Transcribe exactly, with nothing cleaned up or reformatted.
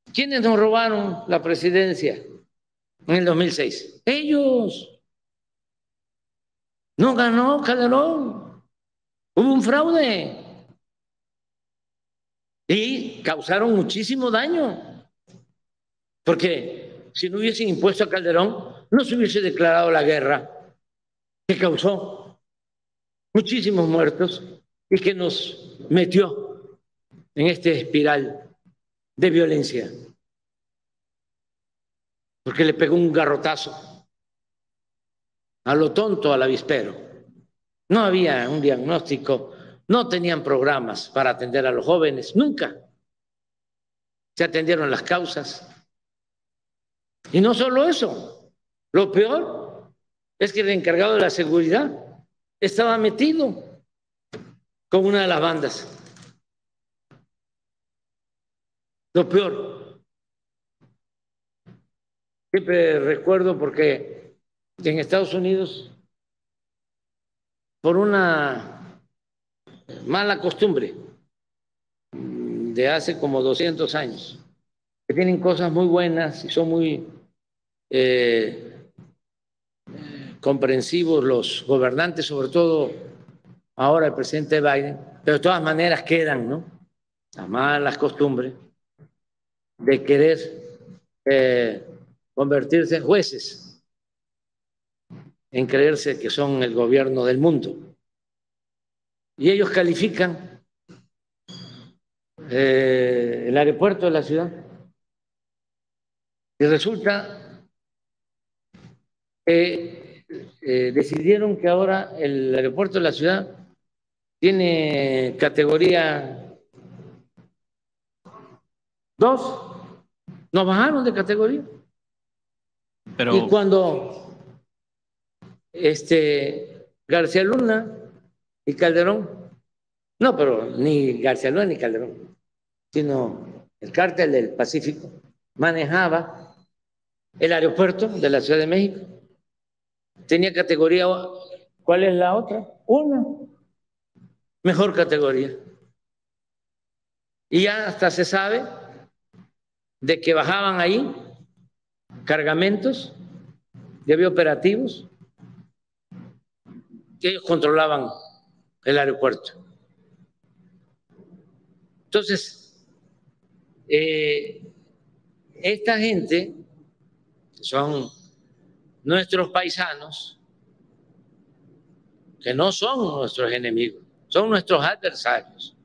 ¿Quiénes nos robaron la presidencia en el dos mil seis? Ellos. No ganó Calderón. Hubo un fraude y causaron muchísimo daño, porque si no hubiesen impuesto a Calderón, no se hubiese declarado la guerra que causó muchísimos muertos y que nos metió en esta espiral de violencia, porque le pegó un garrotazo a lo tonto al avispero. No había un diagnóstico, no tenían programas para atender a los jóvenes, nunca se atendieron las causas. Y no solo eso, lo peor es que el encargado de la seguridad estaba metido con una de las bandas. Lo peor. Siempre recuerdo porque en Estados Unidos, por una mala costumbre de hace como doscientos años, que tienen cosas muy buenas y son muy eh, comprensivos los gobernantes, sobre todo ahora el presidente Biden, pero de todas maneras quedan, ¿no? Las malas costumbres de querer eh, convertirse en jueces, en creerse que son el gobierno del mundo. Y ellos califican eh, el aeropuerto de la ciudad. Y resulta que eh, decidieron que ahora el aeropuerto de la ciudad tiene categoría dos. Nos bajaron de categoría. Pero, Y cuando este, García Luna y Calderón, no, pero ni García Luna ni Calderón, sino el cártel del Pacífico, manejaba el aeropuerto de la Ciudad de México. Tenía categoría, ¿cuál es la otra? Una, mejor categoría. Y ya hasta se sabe de que bajaban ahí cargamentos de había operativos que ellos controlaban el aeropuerto. Entonces, eh, esta gente, que son nuestros paisanos, que no son nuestros enemigos, son nuestros adversarios.